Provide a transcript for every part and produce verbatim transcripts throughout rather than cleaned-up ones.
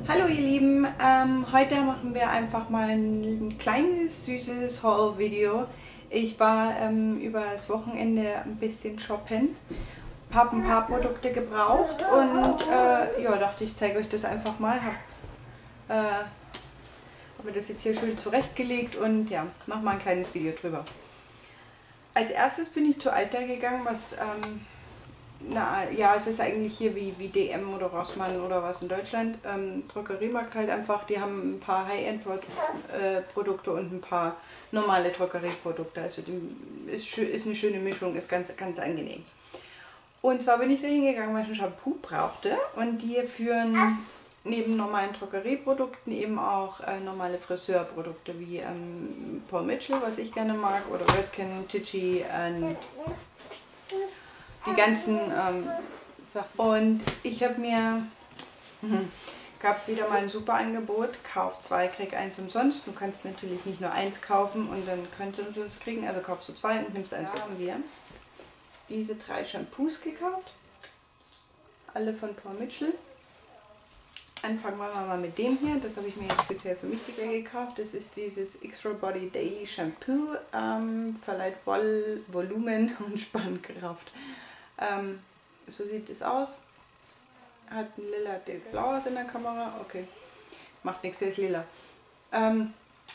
Hallo ihr Lieben, ähm, heute machen wir einfach mal ein kleines süßes Haul-Video. Ich war ähm, über das Wochenende ein bisschen shoppen, habe ein paar Produkte gebraucht und äh, ja, dachte ich zeige euch das einfach mal. Habe äh, hab mir das jetzt hier schön zurechtgelegt und ja, mach mal ein kleines Video drüber. Als erstes bin ich zu Alter gegangen, was ähm, Na, ja, es ist eigentlich hier wie, wie D M oder Rossmann oder was in Deutschland. Ähm, Drogeriemarkt halt einfach, die haben ein paar High-End-Produkte und ein paar normale Drogerieprodukte. Also die ist, ist eine schöne Mischung, ist ganz, ganz angenehm. Und zwar bin ich da hingegangen, weil ich ein Shampoo brauchte und die führen neben normalen Drogerieprodukten eben auch äh, normale Friseurprodukte wie ähm, Paul Mitchell, was ich gerne mag, oder Redken, Ticci und die ganzen ähm, Sachen. Und ich habe mir, gab es wieder mal ein super Angebot, kauf zwei, krieg eins umsonst. Du kannst natürlich nicht nur eins kaufen und dann könntest du umsonst kriegen, also kaufst du zwei und nimmst eins. Da haben wir diese drei Shampoos gekauft, alle von Paul Mitchell. Anfangen wir mal mit dem hier, das habe ich mir jetzt speziell für mich gekauft. Das ist dieses Extra Body Daily Shampoo, ähm, verleiht Vol Volumen und Spannkraft. Ähm, so sieht es aus. Hat ein lila, blaues in der Kamera. Okay, macht nichts, der ist lila. Ähm,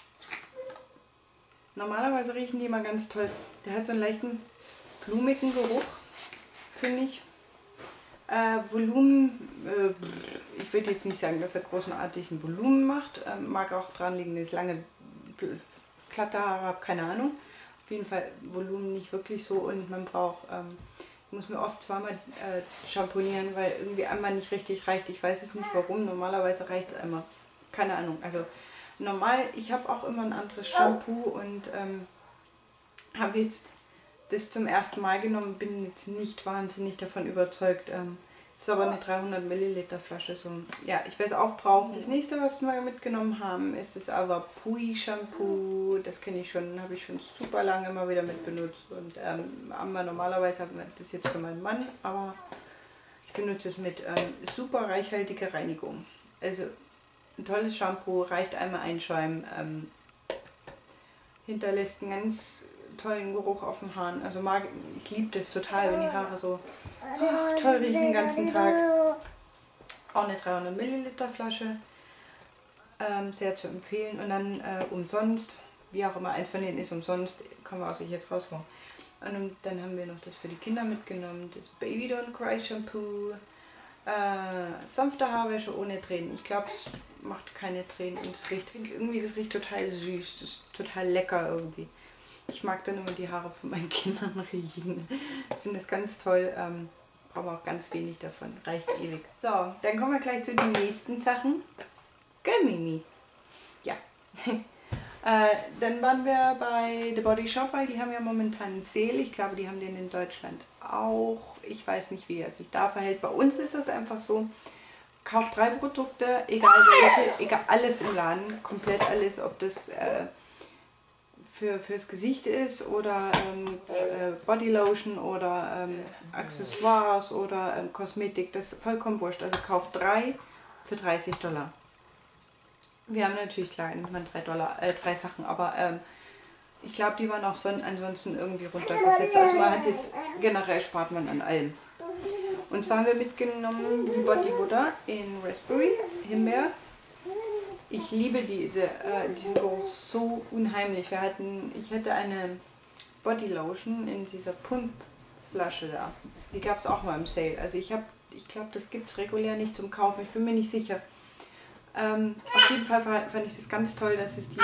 normalerweise riechen die immer ganz toll. Der hat so einen leichten blumigen Geruch, finde ich. Äh, Volumen, äh, ich würde jetzt nicht sagen, dass er großartigen Volumen macht. Äh, mag auch dran liegen, dass ich lange glatte Haare habe, keine Ahnung. Auf jeden Fall Volumen nicht wirklich so und man braucht, ähm, ich muss mir oft zweimal äh, shampoonieren, weil irgendwie einmal nicht richtig reicht. Ich weiß es nicht warum, normalerweise reicht es einmal. Keine Ahnung. Also normal, ich habe auch immer ein anderes Shampoo und ähm, habe jetzt das zum ersten Mal genommen, bin jetzt nicht wahnsinnig davon überzeugt. Ähm, es ist aber eine dreihundert Milliliter Flasche. So. Ja, ich werde es aufbrauchen. Das nächste, was wir mitgenommen haben, ist das Avapui Shampoo. Das kenne ich schon, habe ich schon super lange immer wieder mit benutzt. Und ähm, aber normalerweise haben wir das jetzt für meinen Mann, aber ich benutze es mit ähm, super reichhaltiger Reinigung. Also ein tolles Shampoo, reicht einmal einschäumen, ähm, hinterlässt einen ganz tollen Geruch auf den Haaren. Also mag, ich liebe das total, wenn die Haare so ach, toll riechen den ganzen Tag. Auch eine dreihundert Milliliter Flasche. Ähm, sehr zu empfehlen. Und dann äh, umsonst, wie auch immer, eins von denen ist umsonst, kann man aus sich jetzt rausholen. Und dann haben wir noch das für die Kinder mitgenommen, das Baby Don't Cry Shampoo. Äh, sanfte Haarwäsche ohne Tränen. Ich glaube, es macht keine Tränen und es riecht irgendwie, das riecht total süß, das ist total lecker irgendwie. Ich mag dann immer die Haare von meinen Kindern riechen. Ich finde das ganz toll. Ähm, brauchen wir auch ganz wenig davon. Reicht ewig. So, dann kommen wir gleich zu den nächsten Sachen. Gell, Mimi? Ja. äh, dann waren wir bei The Body Shop, weil die haben ja momentan einen Sale. Ich glaube, die haben den in Deutschland auch. Ich weiß nicht, wie er sich da verhält. Bei uns ist das einfach so. Kauft drei Produkte, egal welche, egal alles im Laden. Komplett alles, ob das Äh, Für, fürs Gesicht ist oder ähm, äh, Bodylotion oder ähm, Accessoires oder ähm, Kosmetik, das ist vollkommen wurscht. Also kauft drei für dreißig Dollar. Wir haben natürlich, klar, nimmt man drei Dollar, äh, drei Sachen, aber ähm, ich glaube, die waren auch so ansonsten irgendwie runtergesetzt. Also man hat jetzt, generell spart man an allem. Und zwar haben wir mitgenommen die Body Butter in Raspberry, Himbeer. Ich liebe diese, äh, diesen Geruch so unheimlich. Wir hatten, ich hatte eine Bodylotion in dieser Pumpflasche da. Die gab es auch mal im Sale. Also ich habe, ich glaube, das gibt es regulär nicht zum Kaufen. Ich bin mir nicht sicher. Ähm, auf jeden Fall fand ich das ganz toll, dass es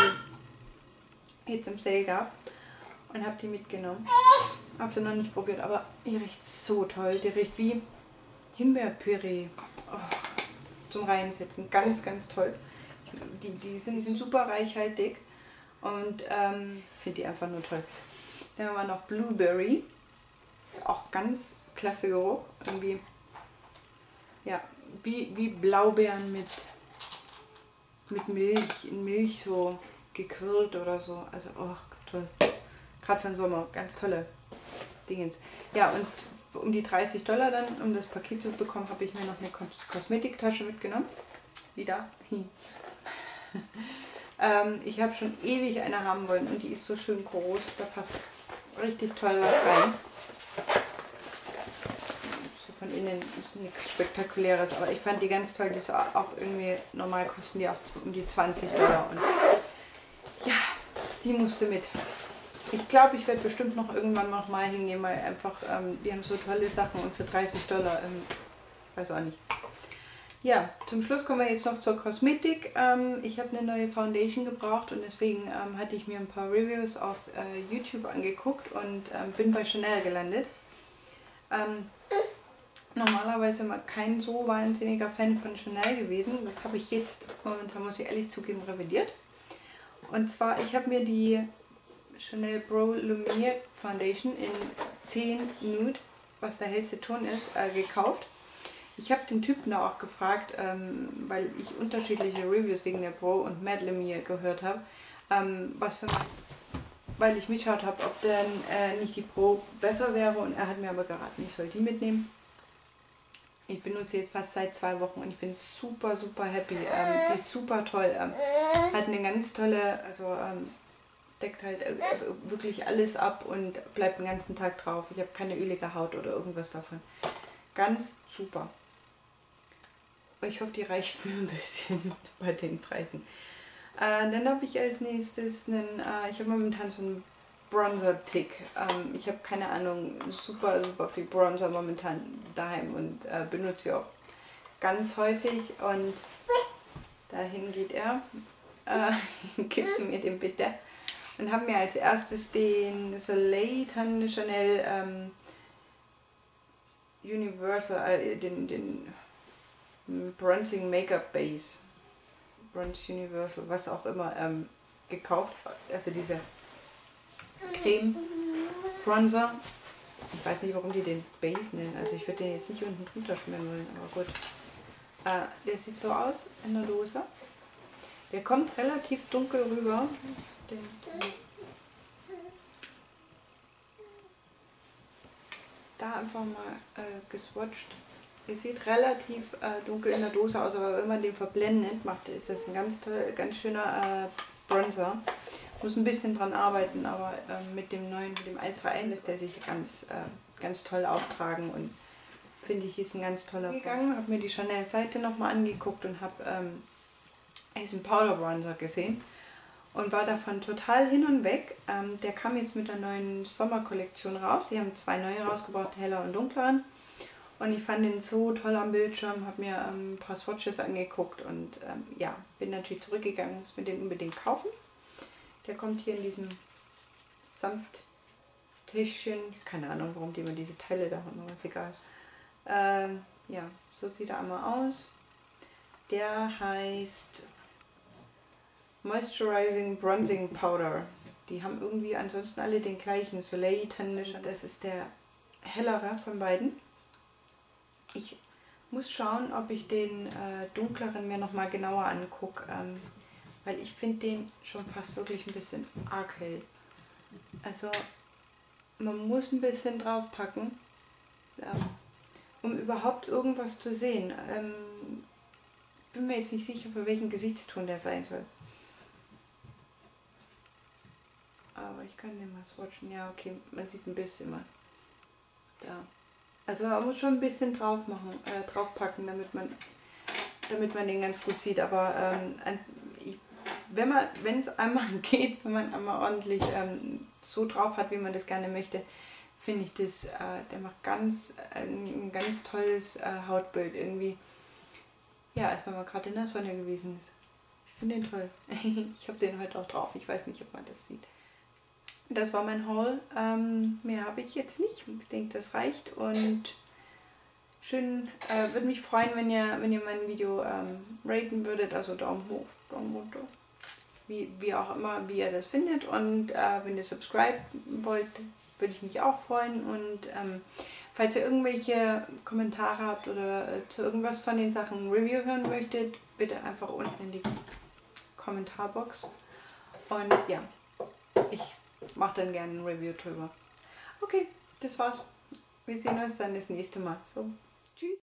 die jetzt im Sale gab. Und habe die mitgenommen. Habe sie noch nicht probiert, aber die riecht so toll. Die riecht wie Himbeerpüree. Oh, zum Reinsetzen. Ganz, ganz toll. Die, die, sind, die sind super reichhaltig und ähm, ich finde die einfach nur toll. Dann haben wir noch Blueberry, auch ganz klasse Geruch, irgendwie, ja, wie, wie Blaubeeren mit, mit Milch, in Milch so gequirlt oder so, also oh, toll, gerade für den Sommer, ganz tolle Dingens. Ja, und um die dreißig Dollar dann, um das Paket zu bekommen, habe ich mir noch eine Kosmetiktasche mitgenommen. Liter. ähm, ich habe schon ewig eine haben wollen und die ist so schön groß. Da passt richtig toll was rein. So von innen ist nichts Spektakuläres, aber ich fand die ganz toll. Die ist auch irgendwie, normal kosten die auch um die zwanzig Dollar. Und ja, die musste mit. Ich glaube, ich werde bestimmt noch irgendwann noch mal hingehen, weil einfach, ähm, die haben so tolle Sachen und für dreißig Dollar, ähm, weiß auch nicht. Ja, zum Schluss kommen wir jetzt noch zur Kosmetik. Ähm, ich habe eine neue Foundation gebraucht und deswegen ähm, hatte ich mir ein paar Reviews auf äh, YouTube angeguckt und ähm, bin bei Chanel gelandet. Ähm, normalerweise immer kein so wahnsinniger Fan von Chanel gewesen. Das habe ich jetzt, und da muss ich ehrlich zugeben, revidiert. Und zwar, ich habe mir die Chanel Pro Lumiere Foundation in zehn Nude, was der hellste Ton ist, äh, gekauft. Ich habe den Typen da auch gefragt, ähm, weil ich unterschiedliche Reviews wegen der Pro und Matte Lumiere gehört habe, ähm, was für mein, weil ich mitgeschaut habe, ob denn äh, nicht die Pro besser wäre, und er hat mir aber geraten, ich soll die mitnehmen. Ich benutze jetzt fast seit zwei Wochen und ich bin super, super happy. Ähm, die ist super toll. Ähm, hat eine ganz tolle, also ähm, deckt halt äh, wirklich alles ab und bleibt den ganzen Tag drauf. Ich habe keine ölige Haut oder irgendwas davon. Ganz super. Ich hoffe, die reicht mir ein bisschen bei den Preisen. Äh, dann habe ich als nächstes einen, äh, ich habe momentan so einen Bronzer-Tick. Ähm, ich habe keine Ahnung, super, super viel Bronzer momentan daheim und äh, benutze sie auch ganz häufig. Und dahin geht er. Äh, gibst du mir den bitte? Und haben mir als erstes den Soleil Tan Chanel ähm, Universal, äh, den, den Bronzing Make-up Base, Bronze Universal, was auch immer, ähm, gekauft. Also diese Creme Bronzer. Ich weiß nicht, warum die den Base nennen. Also ich würde den jetzt nicht unten drunter schmieren wollen, aber gut. Äh, der sieht so aus in der Dose. Der kommt relativ dunkel rüber. Den, da einfach mal äh, geswatcht. Er sieht relativ äh, dunkel in der Dose aus, aber wenn man den verblendet macht, ist das ein ganz toll, ganz schöner äh, Bronzer. Muss ein bisschen dran arbeiten, aber äh, mit dem neuen, mit dem eins drei eins lässt der sich ganz, äh, ganz toll auftragen und finde ich, ist ein ganz toller gegangen. Habe mir die Chanel-Seite nochmal angeguckt und habe ähm, diesen Powder Bronzer gesehen und war davon total hin und weg. Ähm, der kam jetzt mit der neuen Sommerkollektion raus. Die haben zwei neue rausgebracht, heller und dunkleren. Und ich fand den so toll am Bildschirm, habe mir ähm, ein paar Swatches angeguckt und ähm, ja, bin natürlich zurückgegangen, muss mir den unbedingt kaufen. Der kommt hier in diesem Samttäschchen, keine Ahnung, warum die immer diese Teile da haben, aber ist egal. Ähm, ja, so sieht er einmal aus. Der heißt Moisturizing Bronzing Powder. Die haben irgendwie ansonsten alle den gleichen, Soleil Tan. Das ist der hellere von beiden. Ich muss schauen, ob ich den äh, dunkleren mir nochmal genauer angucke, ähm, weil ich finde den schon fast wirklich ein bisschen arg hell. Also man muss ein bisschen draufpacken, ähm, um überhaupt irgendwas zu sehen. Ähm, bin mir jetzt nicht sicher, für welchen Gesichtston der sein soll. Aber ich kann den mal swatchen. Ja, okay, man sieht ein bisschen was. Da. Also man muss schon ein bisschen drauf machen, äh, draufpacken, damit man, damit man den ganz gut sieht. Aber ähm, ich, wenn man, wenn es einmal geht, wenn man einmal ordentlich ähm, so drauf hat, wie man das gerne möchte, finde ich das, äh, der macht ganz äh, ein ganz tolles äh, Hautbild irgendwie. Ja, als wenn man gerade in der Sonne gewesen ist. Ich finde den toll. Ich habe den heute auch drauf. Ich weiß nicht, ob man das sieht. Das war mein Haul. Ähm, mehr habe ich jetzt nicht. Ich denke, das reicht. Und schön, äh, würde mich freuen, wenn ihr, wenn ihr mein Video ähm, raten würdet. Also Daumen hoch, Daumen runter. Wie, wie auch immer, wie ihr das findet. Und äh, wenn ihr subscribe wollt, würde ich mich auch freuen. Und ähm, falls ihr irgendwelche Kommentare habt oder äh, zu irgendwas von den Sachen Review hören möchtet, bitte einfach unten in die Kommentarbox. Und ja, ich mache dann gerne ein Review drüber. Okay, das war's. Wir sehen uns dann das nächste Mal. So, tschüss.